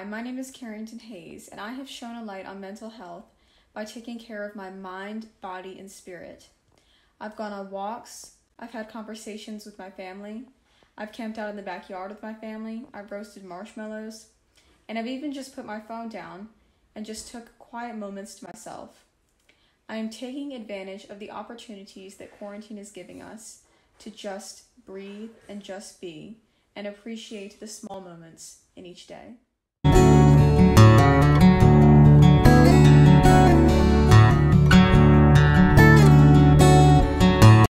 my name is Carrington Hayes, and I have shown a light on mental health by taking care of my mind, body, and spirit. I've gone on walks, I've had conversations with my family, I've camped out in the backyard with my family, I've roasted marshmallows, and I've even just put my phone down and just took quiet moments to myself. I am taking advantage of the opportunities that quarantine is giving us to just breathe and just be and appreciate the small moments in each day.